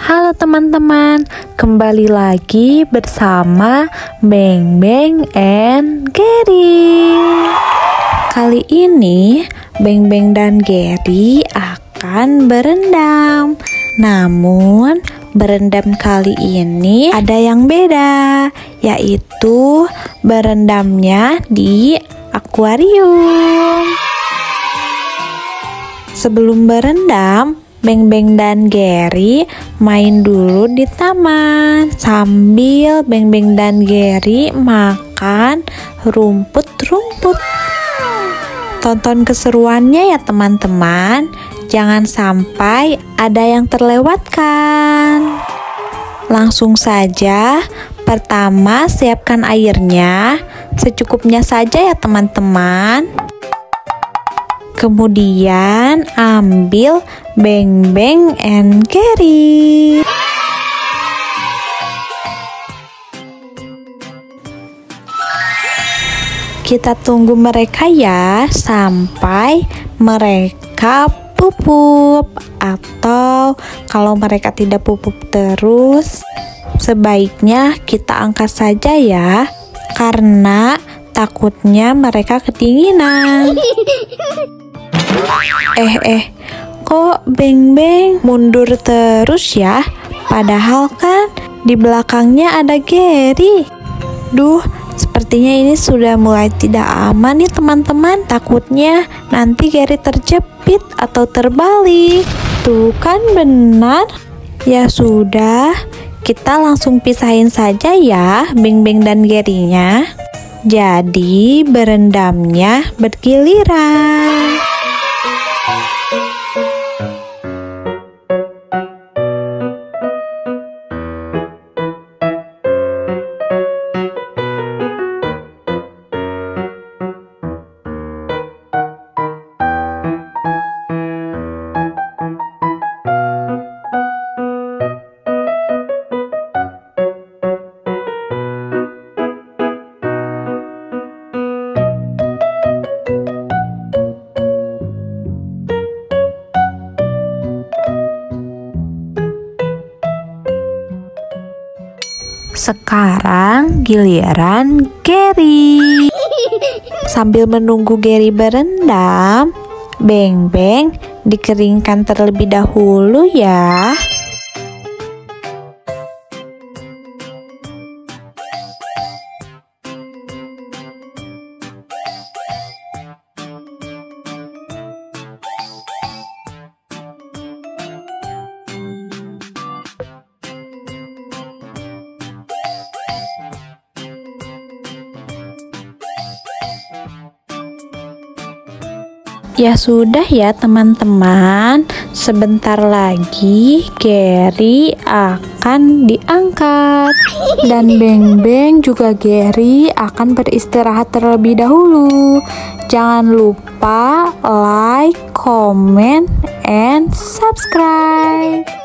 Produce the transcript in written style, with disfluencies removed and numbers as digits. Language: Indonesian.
Halo teman-teman, kembali lagi bersama Beng Beng and Gary. Kali ini Beng Beng dan Gary akan berendam. Namun berendam kali ini ada yang beda, yaitu berendamnya di akuarium. Sebelum berendam, Beng Beng dan Gary main dulu di taman sambil Beng Beng dan Gary makan rumput-rumput. Tonton keseruannya ya teman-teman, jangan sampai ada yang terlewatkan. Langsung saja, pertama siapkan airnya secukupnya saja ya teman-teman. Kemudian ambil Beng Beng and Gary. Kita tunggu mereka ya sampai mereka pupuk, atau kalau mereka tidak pupuk terus, sebaiknya kita angkat saja ya, karena takutnya mereka kedinginan. Kok Beng Beng mundur terus ya? Padahal kan di belakangnya ada Gary. Duh, sepertinya ini sudah mulai tidak aman nih teman-teman. Takutnya nanti Gary terjepit atau terbalik. Tuh kan benar. Ya sudah, kita langsung pisahin saja ya Beng Beng dan Gary-nya. Jadi berendamnya bergiliran. Sekarang giliran Gary. Sambil menunggu Gary berendam, Beng Beng dikeringkan terlebih dahulu ya. Ya sudah ya teman-teman, sebentar lagi Gary akan diangkat dan Beng Beng juga Gary akan beristirahat terlebih dahulu. Jangan lupa like, comment, and subscribe.